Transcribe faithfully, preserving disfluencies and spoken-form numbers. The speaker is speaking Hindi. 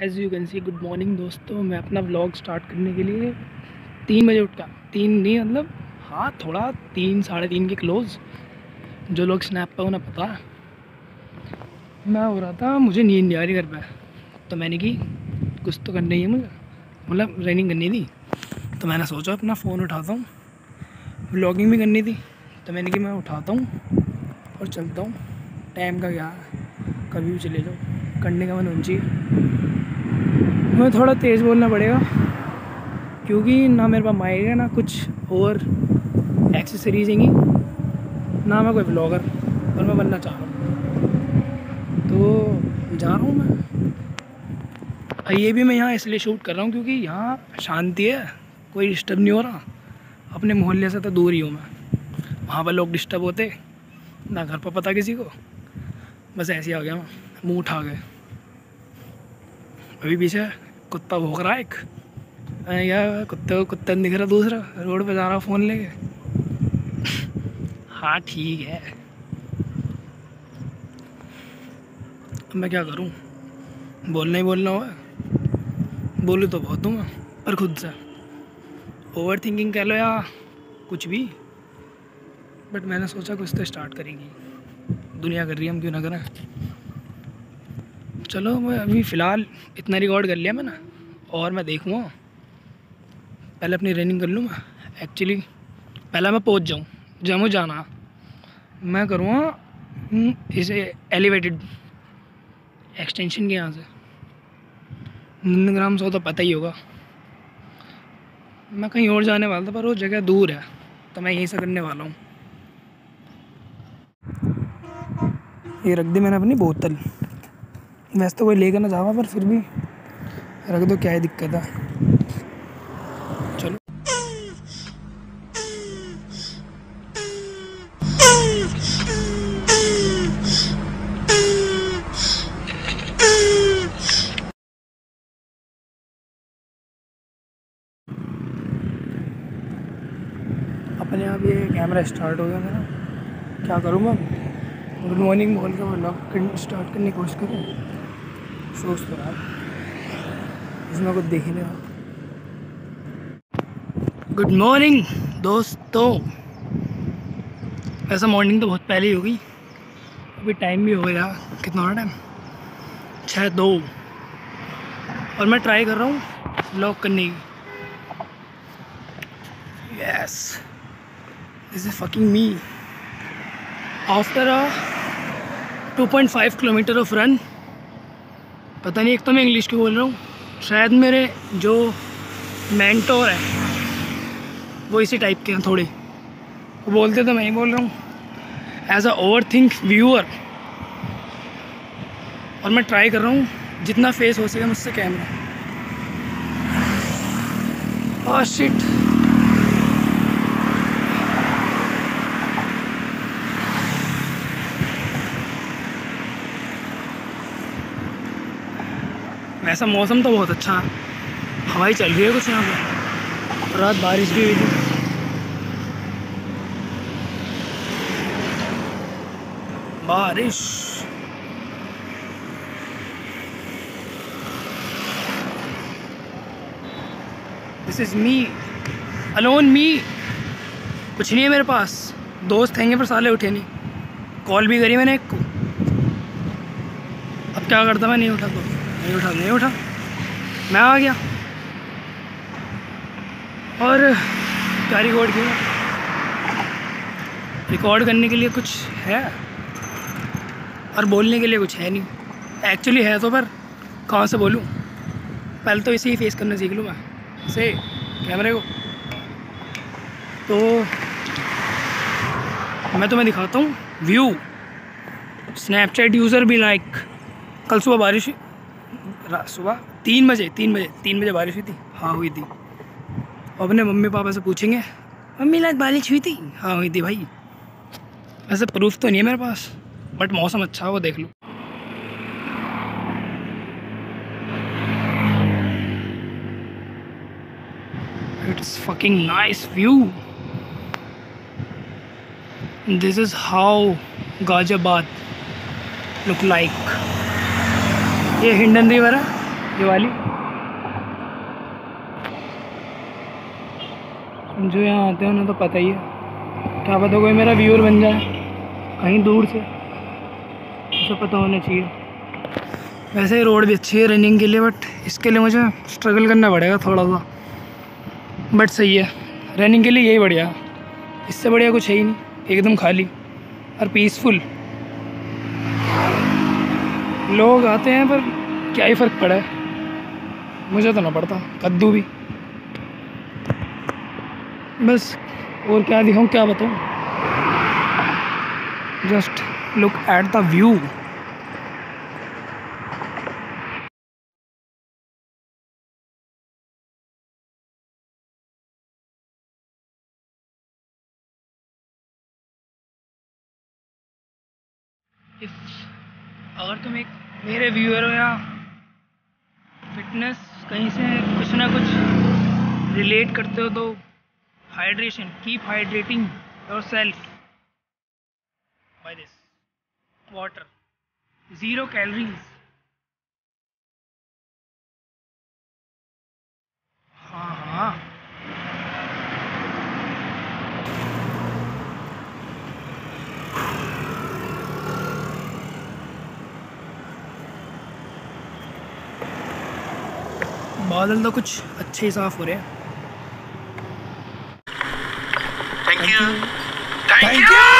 As you can see good morning दोस्तों। मैं अपना व्लॉग स्टार्ट करने के लिए तीन बजे उठा, तीन नहीं मतलब हाँ थोड़ा तीन साढ़े तीन के क्लोज़। जो लोग स्नैप पे उन्हें पता है। मैं हो रहा था, मुझे नींद नहीं आ रही घर पे, तो मैंने की कुछ तो करना ही है मुझे, मतलब रनिंग करनी थी। तो मैंने सोचा अपना फ़ोन उठाता हूँ, व्लॉगिंग भी करनी थी, तो मैंने कि मैं उठाता हूँ और चलता हूँ। टाइम का क्या है, कभी भी चले जाओ, करने का मन होना चाहिए। हमें थोड़ा तेज़ बोलना पड़ेगा क्योंकि ना मेरे पास माइक है ना कुछ और एक्सेसरीज हैंगी, ना मैं कोई ब्लॉगर, और मैं बनना चाह रहा हूँ। तो जा रहा हूँ मैं। ये भी मैं यहाँ इसलिए शूट कर रहा हूँ क्योंकि यहाँ शांति है, कोई डिस्टर्ब नहीं हो रहा। अपने मोहल्ले से तो दूर ही हूँ मैं, वहाँ पर लोग डिस्टर्ब होते ना, घर पर पता किसी को। बस ऐसे ही आ गया मैं, मुँह उठा गए। अभी पीछे कुत्ता भौंक रहा है एक, या कुत्ते को कुत्ता नहीं दिख रहा, दूसरा रोड पे जा रहा फ़ोन लेके। हाँ ठीक है, अब मैं क्या करूँ, बोलना ही बोलना हुआ। बोलूँ तो बहुत दूँगा, पर खुद से ओवर थिंकिंग कह लो या कुछ भी, बट मैंने सोचा कुछ तो स्टार्ट करेंगी, दुनिया कर रही है, हम क्यों ना करें। चलो मैं अभी फ़िलहाल इतना रिकॉर्ड कर लिया मैंने, और मैं देखूँगा। पहले अपनी रनिंग कर लूँ मैं, एक्चुअली पहले मैं पहुँच जाऊँ जहाँ मुझे जाना। मैं करूँगा इसे एलिवेटेड एक्सटेंशन के यहाँ से नंदग्राम से, तो पता ही होगा। मैं कहीं और जाने वाला था पर वो जगह दूर है, तो मैं यहीं से करने वाला हूँ। ये रख दी मैंने अपनी बोतल, वैसे तो कोई लेकर ना जावा, पर फिर भी रख दो, क्या है दिक्कत है। चलो अपने आप ये कैमरा स्टार्ट हो गया मेरा। क्या करूँ मैं, गुड मॉर्निंग बोल के व्लॉग स्टार्ट करने की कोशिश करूँ। सोच तो रहा इसमें कुछ देख ही नहीं रहा। गुड मॉर्निंग दोस्तों। वैसा मॉर्निंग तो बहुत पहले ही हो गई, अभी टाइम भी हो गया, कितना हो टाइम, छः दो, और मैं ट्राई कर रहा हूँ व्लॉग करने की। Yes, this is fucking me after a two point five kilometre of run. पता नहीं, एक तो मैं इंग्लिश की बोल रहा हूँ, शायद मेरे जो मेंटोर है वो इसी टाइप के हैं थोड़े, वो बोलते तो मैं ही बोल रहा हूँ as a over think viewer. और मैं ट्राई कर रहा हूँ जितना फेस हो सके मुझसे कैमरा। ओह शिट, वैसा मौसम तो बहुत अच्छा है, हवाई चल रही है कुछ यहाँ पे, रात बारिश भी हुई थी। बारिश this is me alone me, कुछ नहीं है मेरे पास, दोस्त हैंगे पर साले उठे नहीं। कॉल भी करी मैंने एक को, अब क्या करता मैं, नहीं उठा तो नहीं उठा नहीं उठा मैं आ गया। और क्या रिकॉर्ड किया, रिकॉर्ड करने के लिए कुछ है और बोलने के लिए कुछ है नहीं। एक्चुअली है तो, पर कहाँ से बोलूँ, पहले तो इसे ही फेस करना सीख लूँ मैं, इसे कैमरे को। तो मैं तुम्हें दिखाता हूँ व्यू। स्नैपचैट यूज़र भी लाइक, कल सुबह बारिश हुई, सुबह तीन बजे तीन बजे तीन बजे बारिश हुई थी, हाँ हुई थी। और अपने मम्मी पापा से पूछेंगे, मम्मी लाइक बारिश हुई थी, हाँ हुई थी भाई। वैसे प्रूफ तो नहीं है मेरे पास, बट मौसम अच्छा है, वो देख लो। It's fucking nice view. This is how Ghaziabad look like. ये हिंडन रिवर है, ये वाली। जो यहाँ आते हैं उन्हें तो पता ही है, क्या पता कोई मेरा व्यूअर बन जाए कहीं दूर से, उसे पता होना चाहिए। वैसे ही रोड भी अच्छी है रनिंग के लिए, बट इसके लिए मुझे स्ट्रगल करना पड़ेगा थोड़ा सा, बट सही है रनिंग के लिए, यही बढ़िया, इससे बढ़िया कुछ है ही नहीं, एकदम खाली और पीसफुल। लोग आते हैं पर क्या ही फ़र्क पड़ा है, मुझे तो ना पड़ता कद्दू भी, बस। और क्या दिखाऊं, क्या बताऊं, just look at the view. अगर तुम एक मेरे व्यूअर हो या फिटनेस कहीं से कुछ ना कुछ रिलेट करते हो, तो hydration, keep hydrating your self by this water, zero calories. हाँ हाँ, बादल तो कुछ अच्छे ही साफ हो रहे हैं। Thank you, thank you.